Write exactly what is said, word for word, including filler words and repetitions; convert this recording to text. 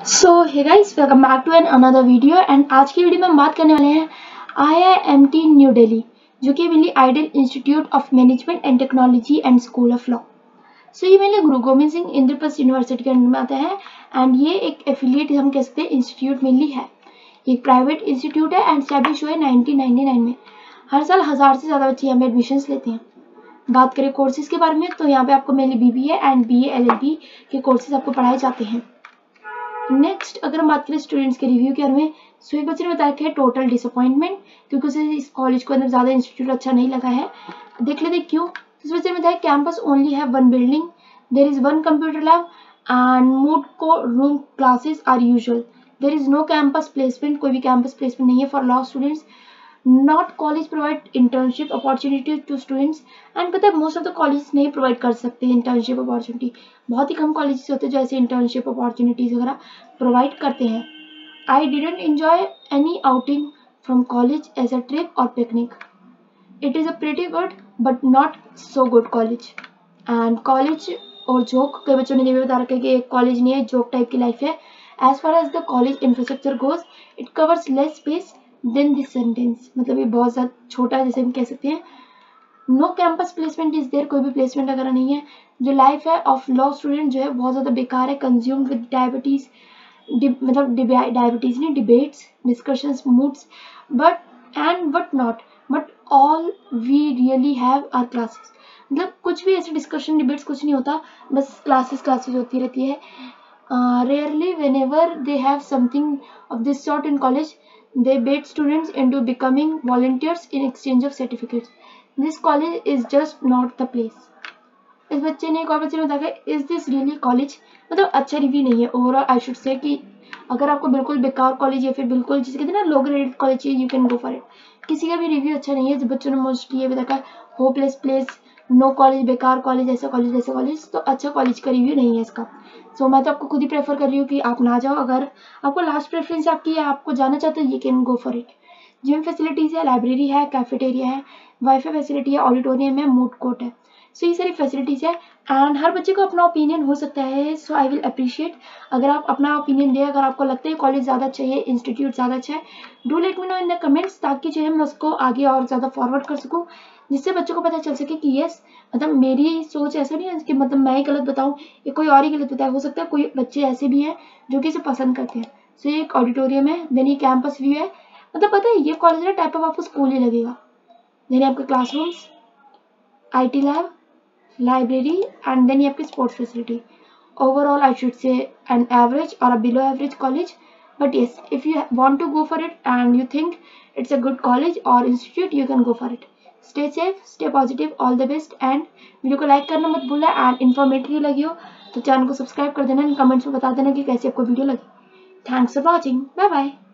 So hey guys, welcome back to an another video. And आज की video में हम बात करने वाले हैं I I M T new Delhi, जो कि mainly ideal institute of management and technology and school of law. So ये मेनली गुरु गोविंद सिंह इंद्रप्रस्थ यूनिवर्सिटी के अंडर में आता है एंड ये एक एफिलिएट हम कह सकते हैं इंस्टीट्यूट मेनली है। एक प्राइवेट इंस्टीट्यूट है एंड स्टैब्लिश हुआ है नाइनटीन नाइंटी नाइन में। हर साल हज़ार से ज़्यादा बच्चे यहाँ पे एडमिशन लेते हैं। बात करें कोर्सेज के बारे में तो यहाँ पे आपको mainly B B A and B A L L B के कोर्सेज आपको पढ़ाए जाते हैं। नेक्स्ट अगर हम बात करें स्टूडेंट्स के रिव्यू के बारे में, सो एक बच्चे ने बताया कि टोटल डिसअपॉइंटमेंट, क्योंकि उसे इस कॉलेज को अंदर ज़्यादा इंस्टीट्यूट अच्छा नहीं लगा है। देख लेते क्यों। इस बच्चे ने बताया कैंपस ओनली है one building, there is one computer lab and moot को room classes are usual, there is no campus placement, कोई भी कैंपस प्लेसमेंट नहीं है for law students. Not college provide internship opportunity to students and पता है most of the college नहीं provide कर सकते इंटर्नशिप अपॉर्चुनिटी। बहुत ही कम कॉलेजेस होते हैं जो ऐसे इंटर्नशिप अपॉर्चुनिटीज वगैरह प्रोवाइड करते हैं। I didn't enjoy any outing from college as a trip और picnic, it is a pretty good but not so good college. And college और जोक, कई बच्चों ने ये भी बता रखा है कि एक कॉलेज नहीं है, जोक टाइप की लाइफ है। As far as the college infrastructure goes it covers less space than this sentence, मतलब ये बहुत ज़्यादा छोटा है जैसे हम कह सकते हैं। No campus placement is there, कोई भी प्लेसमेंट वगैरह नहीं है। जो लाइफ है ऑफ लॉ स्टूडेंट जो है बहुत ज़्यादा बेकार है, कंज्यूम्ड विद डायबिटीज़, मतलब डायबिटीज़ नहीं, debates, discussions, moots, but and but not but all we really have are classes, मतलब कुछ भी ऐसे डिस्कशन डिबेट्स कुछ नहीं होता, बस क्लासेस क्लासेस होती रहती है। Rarely whenever they have something of this sort in college they bait students into becoming volunteers in exchange of certificates. This college is just not the place. इस बच्चे ने एक और बच्चे ने बताया इज दिस रियली कॉलेज, मतलब अच्छा रिव्यू नहीं है ओवरऑल। आई शुड से कि अगर आपको बिल्कुल बेकार कॉलेज या फिर बिल्कुल जिसे कहते हैं ना लो ग्रेडेड कॉलेज चाहिए, you can go for it. किसी का भी रिव्यू अच्छा नहीं है। बच्चों ने मोस्टली ये बताया होपलेस प्लेस, नो कॉलेज, बेकार कॉलेज, ऐसा कॉलेज वैसा कॉलेज, तो अच्छा कॉलेज का रिव्यू नहीं है इसका। सो so, मैं तो आपको खुद ही प्रेफर कर रही हूँ कि आप ना जाओ। अगर आपको लास्ट प्रेफरेंस आपकी है, आपको जाना चाहते हो, you can go for it. Gym facilities है, लाइब्रेरी है, कैफेटेरिया है, वाईफाई फैसिलिटी है, ऑडिटोरियम है, मूड कोर्ट है। सो so, ये सारी फैसिलिटीज़ है एंड हर बच्चे को अपना ओपिनियन हो सकता है। सो आई विल अप्रिशिएट अगर आप अपना ओपिनियन दें। अगर आपको लगता है कॉलेज ज़्यादा अच्छा है, इंस्टीट्यूट ज़्यादा अच्छा है, do let me know in the comments, ताकि जो है मैं उसको आगे और ज़्यादा फॉरवर्ड कर सकूँ, जिससे बच्चों को पता चल सके कि यस, मतलब मेरी सोच ऐसा नहीं है कि मतलब मैं ही गलत बताऊँ या कोई और ही गलत बताए। हो सकता है कोई बच्चे ऐसे भी हैं जो कि इसे पसंद करते हैं। सो so, ये एक ऑडिटोरियम है, देन ये कैंपस व्यू है, मतलब पता है ये कॉलेज ना टाइप ऑफ आपको स्कूल ही लगेगा। देन आपके classrooms, I T lab, library and then ये आपकी sports facility. Overall I should say an average और a below average college, but yes if you want to go for it and you think it's a good college और institute, you can go for it. Stay safe, stay positive, all the best. And video को like करना मत भूलना and informative लगी हो तो channel को subscribe कर देना एंड कमेंट्स में बता देना कि कैसे आपको वीडियो लगी। Thanks for watching, bye bye.